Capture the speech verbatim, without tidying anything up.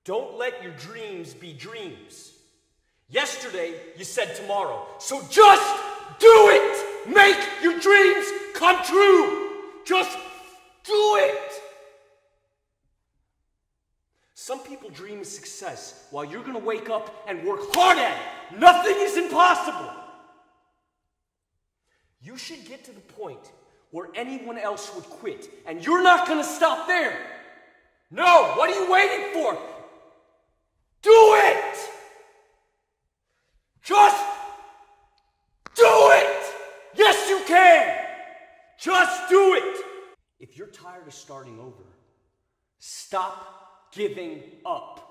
Don't let your dreams be dreams. Yesterday, you said tomorrow. So just do it! Make your dreams come true! Just do it! Some people dream of success while you're gonna wake up and work hard at it. Nothing is impossible. You should get to the point where anyone else would quit, and you're not gonna stop there. No, what are you waiting for? Do it! Just do it! Yes, you can! Just do it! If you're tired of starting over, stop giving up.